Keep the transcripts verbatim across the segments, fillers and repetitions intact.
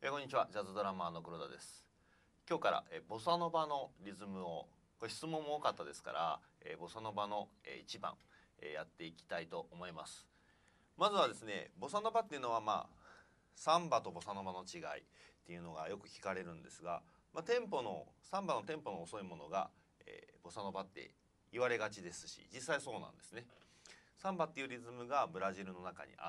えー、こんにちは。ジャズドラマーの黒田です。今日から、えー、ボサノバのリズムを、これ質問も多かったですから、えー、ボサノバの、えー、いちばん、えー、やっていきたいと思います。まずはですね、ボサノバっていうのはまあサンバとボサノバの違いっていうのがよく聞かれるんですが、まあ、テンポのサンバのテンポの遅いものが、えー、ボサノバって言われがちですし、実際そうなんですね。サンバっていうリズムがブラジルの中にあって、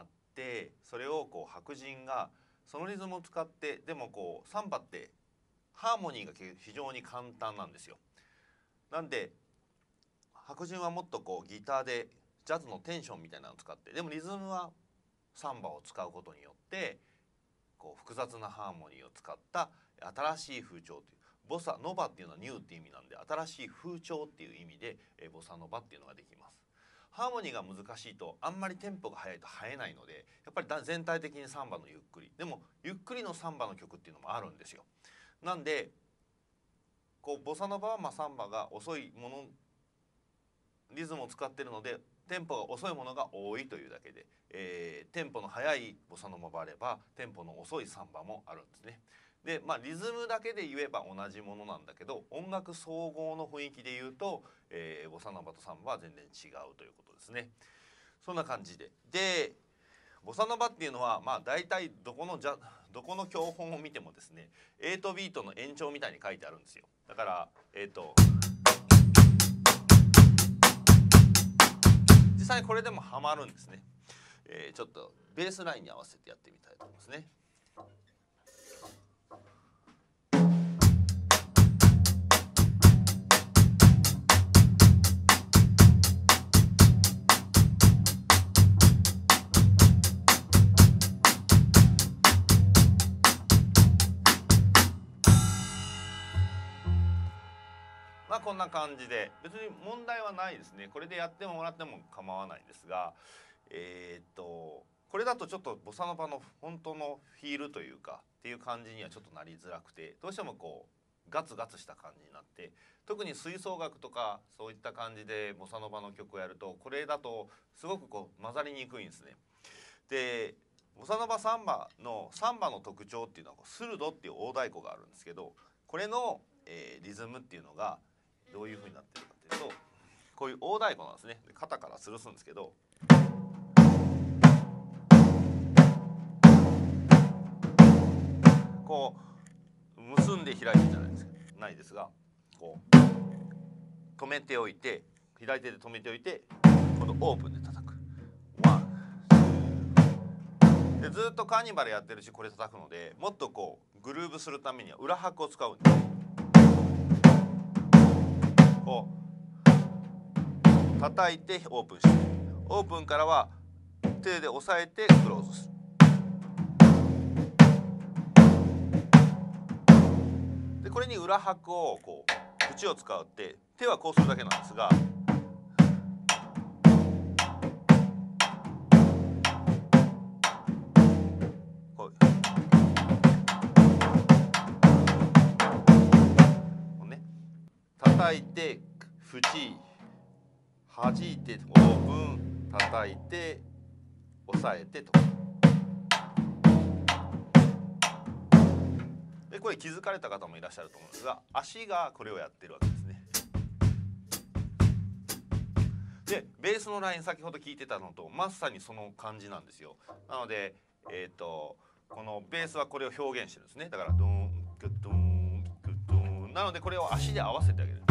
それをこう白人がそのリズムを使って、でもこうサンバってハーモニーが非常に簡単なんですよ。なんで白人はもっとこうギターでジャズのテンションみたいなのを使って、でもリズムはサンバを使うことによってこう複雑なハーモニーを使った新しい風潮という、ボサノバっていうのはニューっていう意味なんで、新しい風潮っていう意味でえボサノバっていうのができます。ハーモニーが難しいとあんまりテンポが速いと生えないので、やっぱり全体的にサンバのゆっくり、でもゆっくりのサンバの曲っていうのもあるんですよ。なんでこうボサノバはまあサンバが遅いもの、リズムを使っているのでテンポが遅いものが多いというだけで、えー、テンポの速いボサノバもあればテンポの遅いサンバもあるんですね。でまあリズムだけで言えば同じものなんだけど、音楽総合の雰囲気で言うと、えー、ボサノバとサンバは全然違うということですね。そんな感じで、でボサノバっていうのはまあ大体どこのジャどこの教本を見てもですね、エイトビートの延長みたいに書いてあるんですよ。だからえっと実際にこれでもハマるんですね。えー、ちょっとベースラインに合わせてやってみたいと思いますね。まあこんな感じで別に問題はないですね。これでやってもらっても構わないんですが、えー、っとこれだとちょっとボサノバの本当のフィールというかっていう感じにはちょっとなりづらくて、どうしてもこうガツガツした感じになって、特に吹奏楽とかそういった感じでボサノバの曲をやると、これだとすごくこう混ざりにくいんですね。でボサノバサンバのサンバの特徴っていうのはスルドっていう大太鼓があるんですけど、これの、えー、リズムっていうのがどういう風になってるかというと、こういう大太鼓なんですね。肩から吊るすんですけど、こう結んで開いてじゃないですかないですが、こう止めておいて、左手で止めておいて、今度オープンで叩く。ワンでずっとカーニバルやってるし、これ叩くのでもっとこうグルーブするためには裏拍を使うんです。こう叩いてオープンして、オープンからは手で押さえてクローズする。でこれに裏拍をこう口を使って、手はこうするだけなんですが、こうこうね、叩いて縁弾いてオープン、叩いて押さえてと。でこれ気づかれた方もいらっしゃると思うんですが、足がこれをやってるわけですね。でベースのライン、先ほど聞いてたのとまさにその感じなんですよ。なのでえっとこのベースはこれを表現してるんですね。だからドーングッドーングッドーンなので、これを足で合わせてあげる。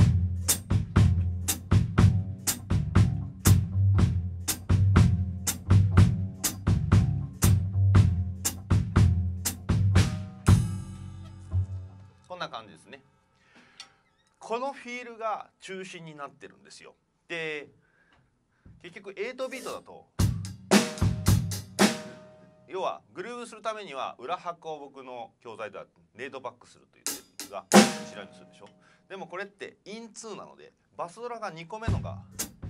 こんな感じですね。このフィールが中心になってるんですよ。で結局エイトビートだと、要はグルーブするためには裏拍を僕の教材ではレードバックすると言ってるんですが、後ろにするでしょ。でもこれってインツーなので、バスドラがにこめのが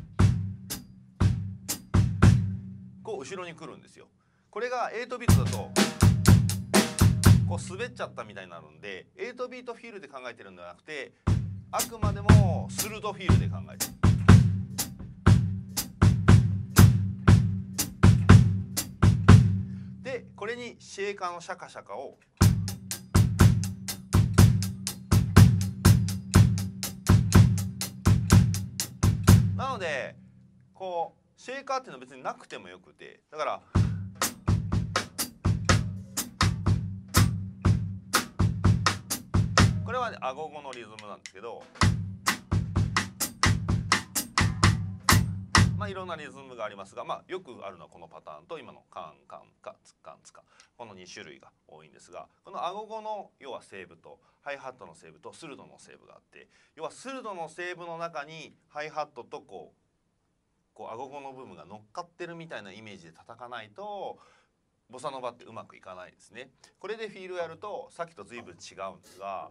こう後ろに来るんですよ。これがエイトビートだとこう滑っちゃったみたいになるんで、エイトビートフィールで考えてるんではなくて、あくまでもスルドフィールで考えてる。でこれにシェーカーのシャカシャカをなのでこうシェーカーっていうのは別になくてもよくて、だからこれはねアゴゴのリズムなんですけど、まあいろんなリズムがありますが、まあよくあるのはこのパターンと今のカンカンカツカンツカ、このに種類が多いんですが、このアゴゴの要はセーブとハイハットのセーブとスルドのセーブがあって、要はスルドのセーブの中にハイハットとこうこうアゴゴの部分が乗っかってるみたいなイメージで叩かないとボサノバってうまくいかないですね。これでフィールやるとさっきと随分違うんですが、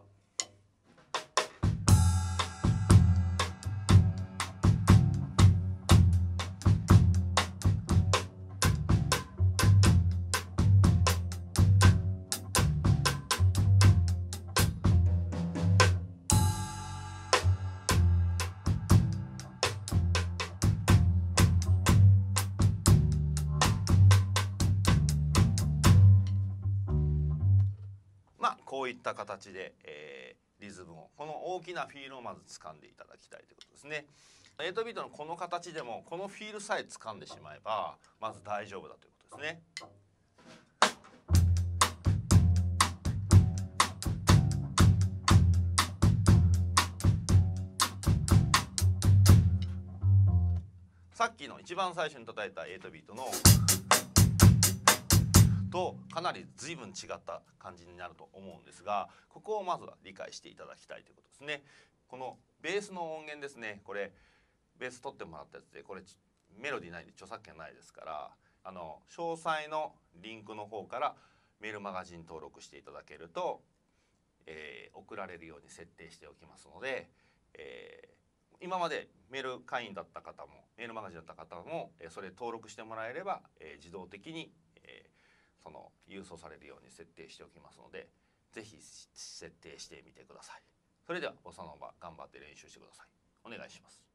まあこういった形で、えー、リズムをこの大きなフィールをまず掴んでいただきたいということですね。エイトビートのこの形でもこのフィールさえ掴んでしまえばまず大丈夫だということですね。さっきの一番最初に叩いたエイトビートのとかなり随分違った感じになると思うんですが、ここをまずは理解していただきたいということですね。このベースの音源ですね、これベース取ってもらったやつで、これメロディーないんで著作権ないですから、あの詳細のリンクの方からメールマガジン登録していただけると、えー、送られるように設定しておきますので、えー、今までメール会員だった方もメールマガジンだった方も、えー、それ登録してもらえれば、えー、自動的に、えーその郵送されるように設定しておきますので、ぜひ設定してみてください。それではボサノバ頑張って練習してください。お願いします。